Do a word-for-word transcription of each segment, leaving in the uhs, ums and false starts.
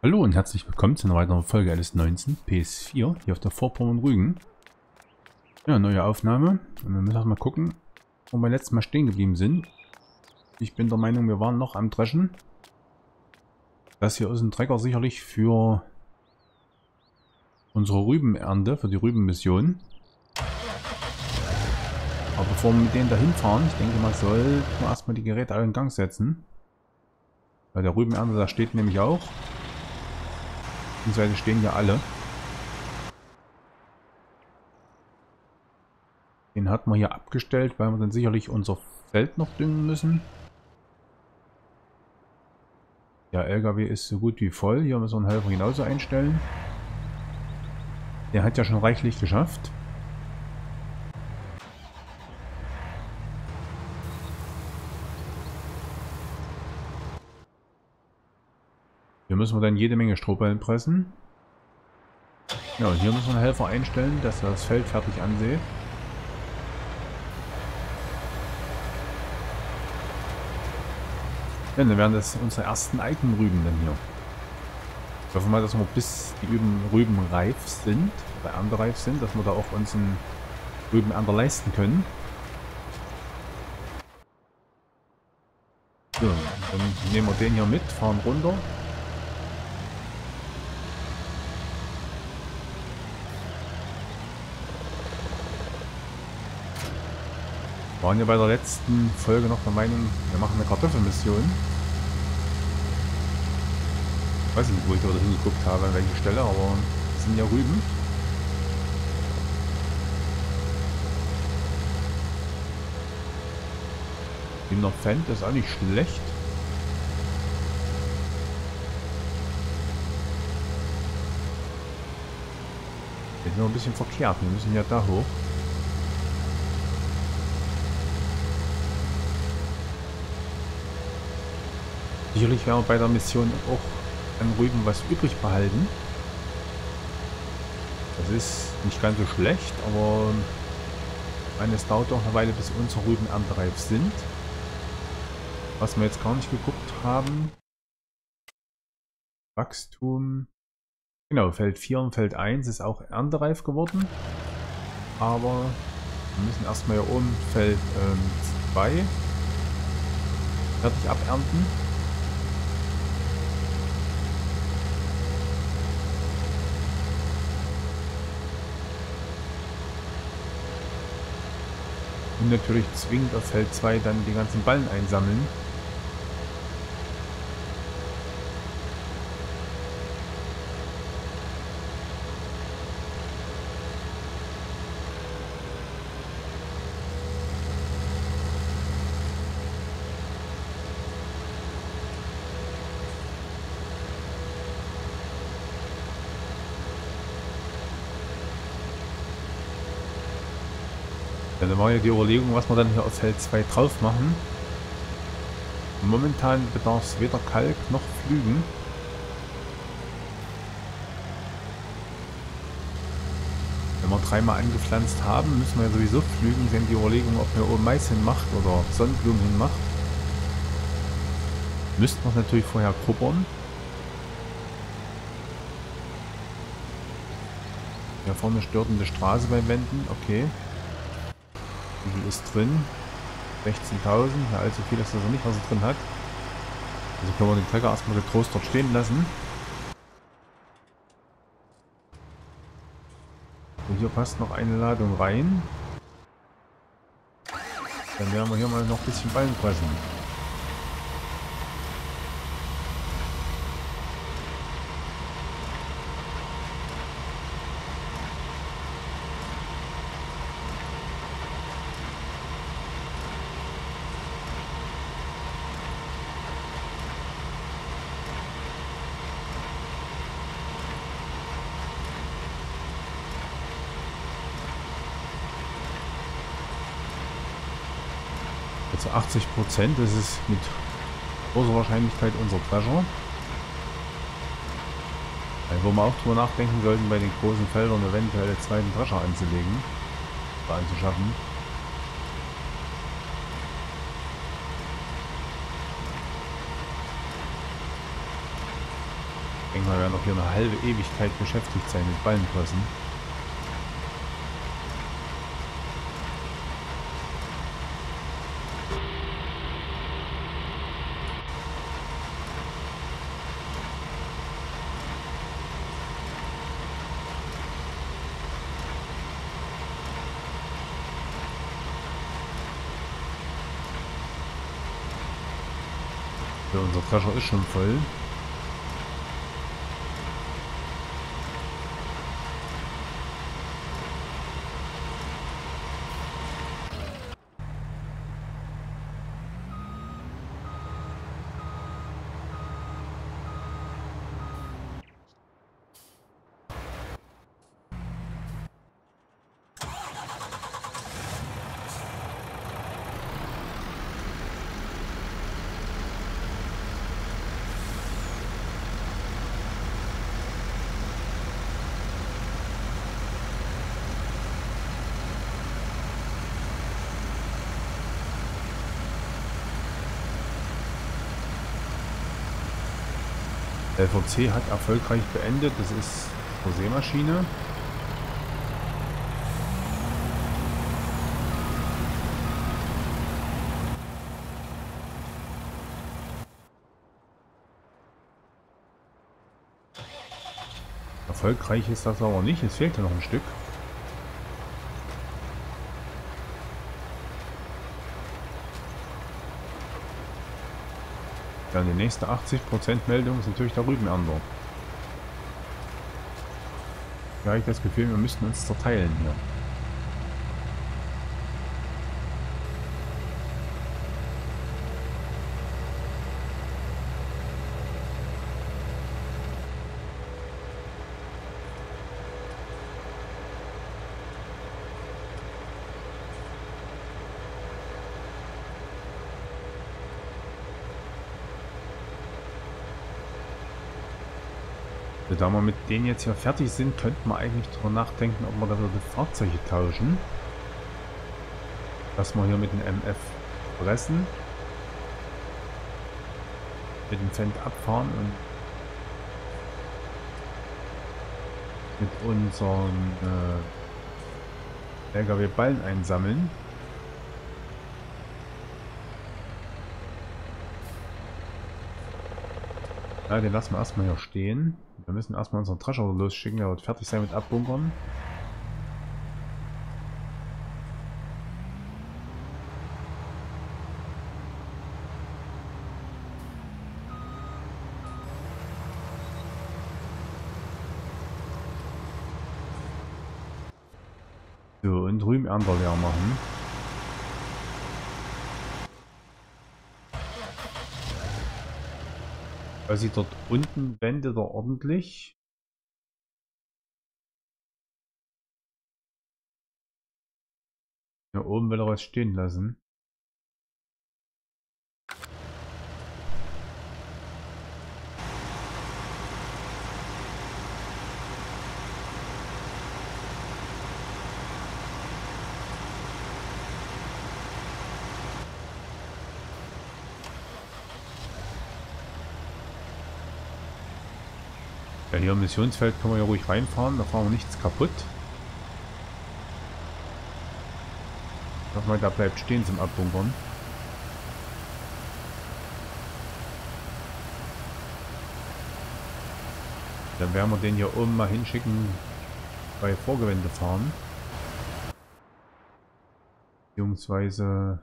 Hallo und herzlich willkommen zu einer weiteren Folge L S neunzehn P S vier hier auf der Vorpommern Rügen. Ja, neue Aufnahme. Und wir müssen auch mal gucken, wo wir letztes Mal stehen geblieben sind. Ich bin der Meinung, wir waren noch am Dreschen. Das hier ist ein Trecker sicherlich für unsere Rübenernte, für die Rübenmission. Aber bevor wir mit denen dahin fahren, ich denke, man soll erstmal die Geräte alle in Gang setzen. Weil der Rübenernte, da steht nämlich auch. Beziehungsweise stehen ja alle. Den hat man hier abgestellt, weil wir dann sicherlich unser Feld noch düngen müssen. Der L K W ist so gut wie voll. Hier müssen wir einen Helfer genauso einstellen. Der hat ja schon reichlich geschafft. Hier müssen wir dann jede Menge Strohballen pressen. Ja, und hier müssen wir einen Helfer einstellen, dass er das Feld fertig ansieht. Ja, dann werden das unsere ersten Eigenrüben dann hier. Ich hoffe mal, dass wir bis die Rüben reif sind, oder erntereif sind, dass wir da auch uns einen Rübenernter leisten können. So, dann nehmen wir den hier mit, fahren runter. Wir waren ja bei der letzten Folge noch der Meinung, wir machen eine Kartoffelmission. Ich weiß nicht, wo ich da hingeguckt habe, an welche Stelle, aber das sind ja Rüben. siebener Pfennig ist auch nicht schlecht. Ist nur ein bisschen verkehrt, wir müssen ja da hoch. Sicherlich werden wir bei der Mission auch an Rüben was übrig behalten. Das ist nicht ganz so schlecht, aber es dauert doch eine Weile, bis unsere Rüben erntereif sind. Was wir jetzt gar nicht geguckt haben. Wachstum. Genau, Feld vier und Feld eins ist auch erntereif geworden. Aber wir müssen erstmal hier oben Feld zwei ähm, fertig abernten. Und natürlich zwingend auf Feld zwei dann die ganzen Ballen einsammeln. Dann war ja die Überlegung, was wir dann hier auf Feld zwei drauf machen. Momentan bedarf es weder Kalk noch Pflügen. Wenn wir dreimal angepflanzt haben, müssen wir ja sowieso pflügen. Sind die Überlegung, ob wir oben Mais hinmacht oder Sonnenblumen hinmacht. Müssten wir es natürlich vorher grubbern. Hier vorne störende Straße bei Wänden, okay. Wie viel ist drin? sechzehntausend, ja, allzu viel ist das nicht, was er drin hat. Also können wir den Trecker erstmal getrost dort stehen lassen. Und hier passt noch eine Ladung rein. Dann werden wir hier mal noch ein bisschen Ballen pressen. Zu achtzig Prozent, das ist mit großer Wahrscheinlichkeit unser Drescher. Wo wir auch drüber nachdenken sollten, bei den großen Feldern eventuell den zweiten Drescher anzulegen oder anzuschaffen. Ich denke mal, wir werden noch hier eine halbe Ewigkeit beschäftigt sein mit Ballenpressen. Ja, unser Drescher ist schon voll. L V C hat erfolgreich beendet. Das ist eine Sämaschine. Erfolgreich ist das aber nicht. Es fehlt ja noch ein Stück. Ja, die nächste achtzig Prozent Meldung ist natürlich der Rübenander. Da habe ich das Gefühl, wir müssten uns zerteilen hier. Da wir mit denen jetzt hier fertig sind, könnten wir eigentlich darüber nachdenken, ob wir da die Fahrzeuge tauschen. Dass wir hier mit dem M F pressen, mit dem Fendt abfahren und mit unseren äh, L K W Ballen einsammeln. Ja, den lassen wir erstmal hier stehen. Wir müssen erstmal unseren Drescher losschicken, der wird fertig sein mit Abbunkern. So, und drüben Ernter leer machen. Also dort unten wendet er ordentlich. Hier oben will er was stehen lassen. Ja, hier im Missionsfeld können wir ja ruhig reinfahren, da fahren wir nichts kaputt. Nochmal, da bleibt stehen zum Abbunkern. Dann werden wir den hier oben mal hinschicken, bei Vorgewende fahren. Beziehungsweise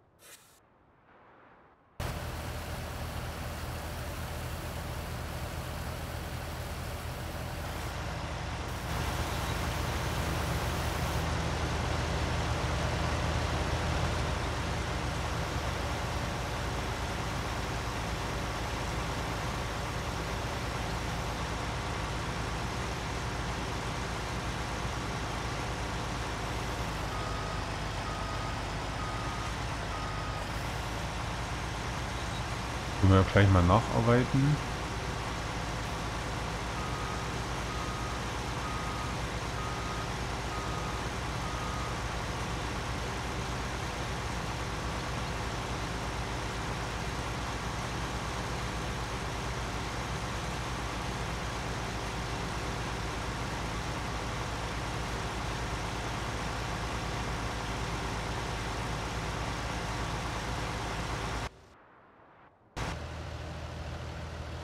können wir ja gleich mal nacharbeiten.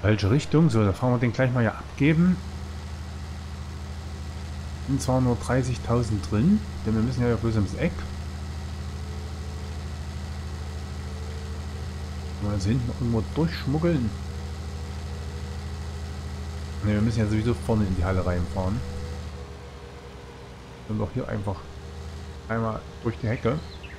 Falsche Richtung. So, da fahren wir den gleich mal ja abgeben. Sind zwar nur dreißigtausend drin, denn wir müssen ja bloß ums Eck. Mal also hinten irgendwo durchschmuggeln. Ne, wir müssen ja sowieso vorne in die Halle reinfahren. Und doch hier einfach einmal durch die Hecke.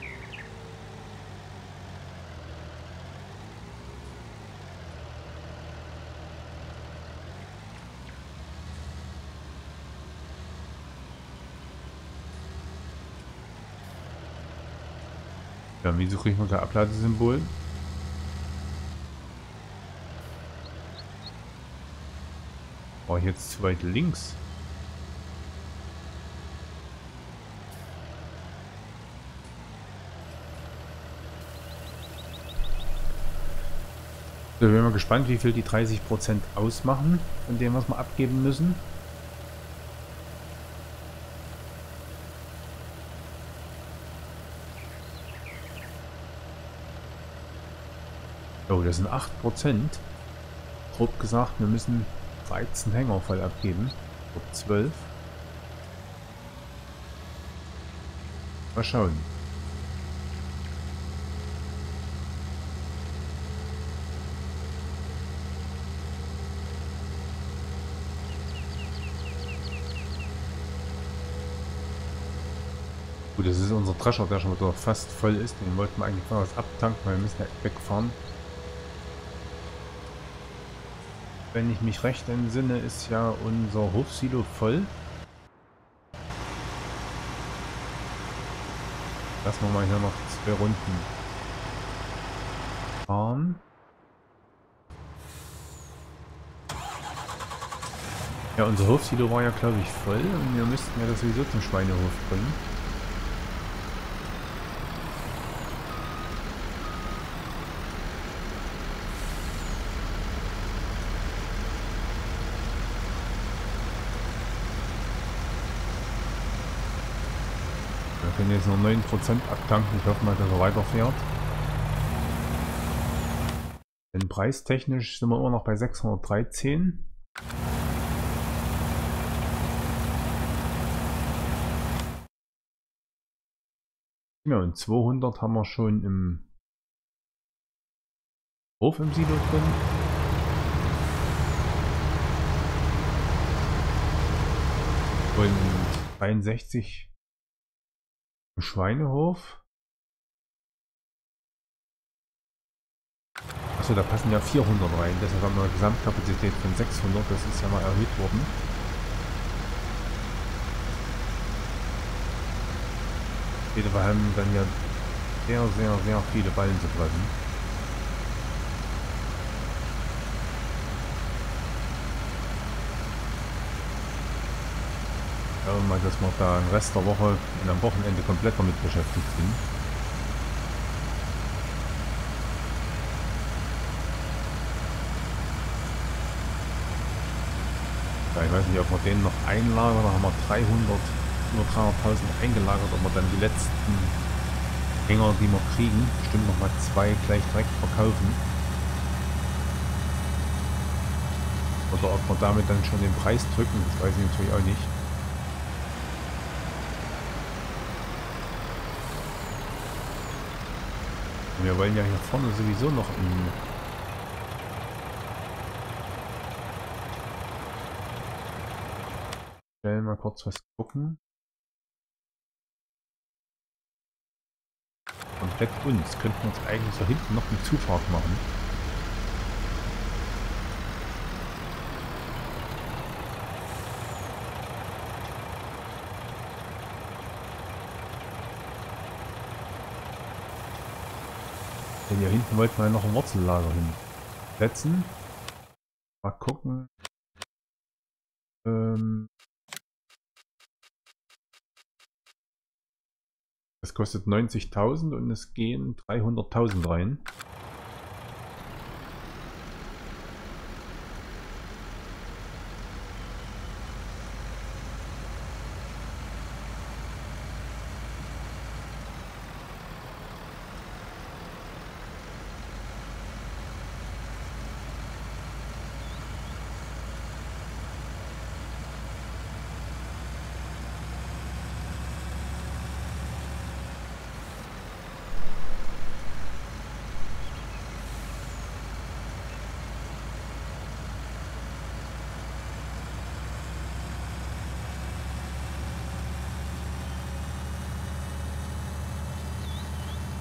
Ja, wieso kriegen wir kein Abladesymbol? War ich jetzt zu weit links? So, wir sind mal gespannt, wie viel die dreißig Prozent ausmachen, von dem, was wir abgeben müssen. Oh, das sind acht Prozent. Grob gesagt, wir müssen dreizehn Hänger voll abgeben. Oder zwölf. Mal schauen. Gut, das ist unser Drescher, der schon wieder fast voll ist. Den wollten wir eigentlich mal was abtanken, weil wir müssen ja wegfahren. Wenn ich mich recht entsinne, ist ja unser Hofsilo voll. Lassen wir mal hier noch zwei Runden fahren. Ja, unser Hofsilo war ja, glaube ich, voll und wir müssten ja das sowieso zum Schweinehof bringen. Wir können jetzt noch neun Prozent abtanken. Ich hoffe mal, dass er weiterfährt. Denn preistechnisch sind wir immer noch bei sechshundertdreizehn. Ja, und zweihundert haben wir schon im Hof im Silo drin. Und dreiundsechzig im Schweinehof. Achso, da passen ja vierhundert rein. Deshalb haben wir eine Gesamtkapazität von sechshundert. Das ist ja mal erhöht worden. Wir haben dann ja sehr, sehr, sehr viele Ballen zu treffen. Schauen wir mal, dass wir da den Rest der Woche und am Wochenende komplett damit beschäftigt sind. Ja, ich weiß nicht, ob wir den noch einlagern, da haben wir dreihundert, nur dreihunderttausend eingelagert, ob wir dann die letzten Hänger, die wir kriegen, bestimmt noch mal zwei gleich direkt verkaufen. Oder ob wir damit dann schon den Preis drücken, das weiß ich natürlich auch nicht. Wir wollen ja hier vorne sowieso noch in schnell mal kurz was gucken. Komplett uns könnten wir uns eigentlich so hinten noch eine Zufahrt machen. Denn hier hinten wollten wir noch ein Wurzellager hinsetzen. Mal gucken. Ähm das kostet neunzigtausend und es gehen dreihunderttausend rein.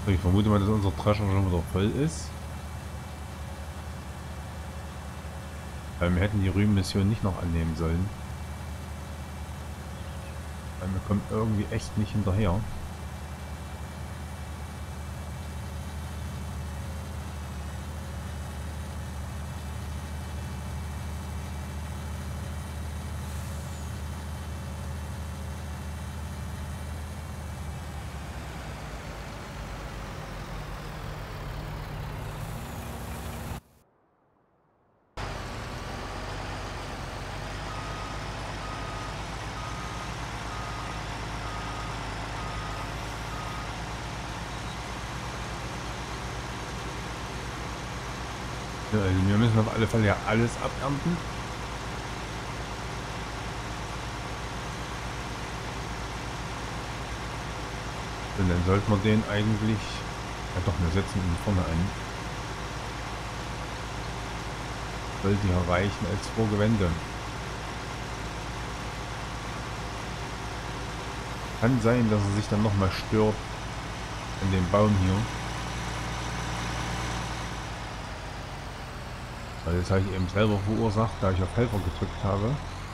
Ich vermute mal, dass unser Drescher schon wieder voll ist. Weil wir hätten die Rübenmission nicht noch annehmen sollen. Weil wir kommen irgendwie echt nicht hinterher. Ja, also wir müssen auf alle Fälle ja alles abernten. Und dann sollten wir den eigentlich... Ja doch, wir setzen ihn vorne ein. Sollte hier reichen als Vorgewende. Kann sein, dass er sich dann nochmal stört an dem Baum hier. Weil das habe ich eben selber verursacht, da ich auf Helfer gedrückt habe.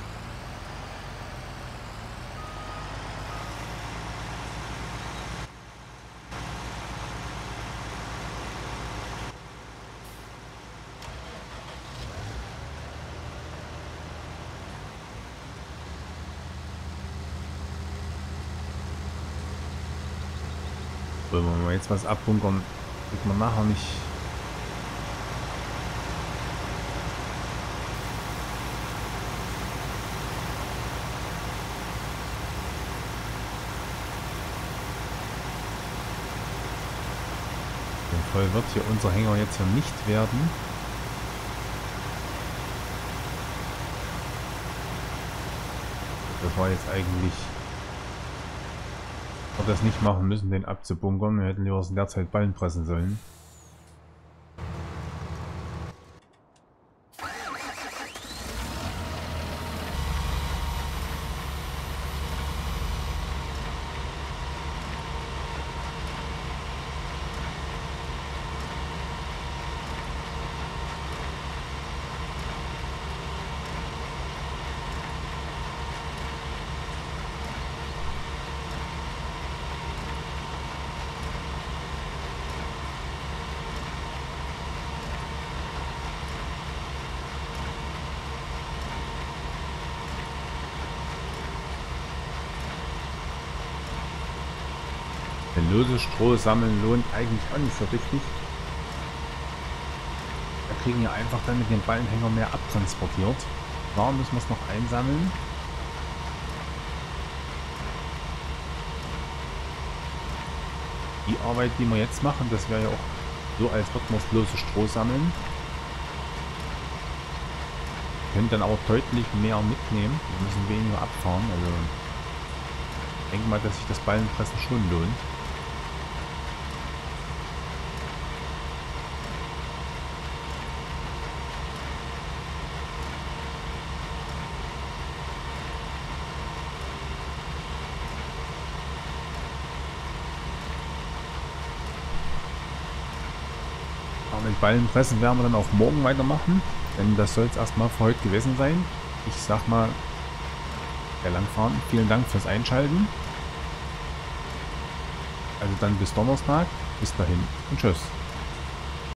Wenn wir mal jetzt was abbunkern, kriegt man nachher nicht. Voll wird hier unser Hänger jetzt hier nicht werden. Das war jetzt eigentlich... Wir das nicht machen müssen, den abzubunkern. Wir hätten lieber in der Zeit Ballen pressen sollen. Loses Stroh sammeln lohnt eigentlich auch nicht so richtig. Wir kriegen ja einfach dann mit dem Ballenhänger mehr abtransportiert. Warum müssen wir es noch einsammeln? Die Arbeit, die wir jetzt machen, das wäre ja auch so, als würden wir das lose Stroh sammeln. Wir können dann auch deutlich mehr mitnehmen. Wir müssen weniger abfahren. Also ich denke mal, dass sich das Ballenpressen schon lohnt. Mit Ballenpressen werden wir dann auch morgen weitermachen, denn das soll es erstmal für heute gewesen sein. Ich sag mal, der Langfahren, vielen Dank fürs Einschalten. Also dann bis Donnerstag, bis dahin und tschüss.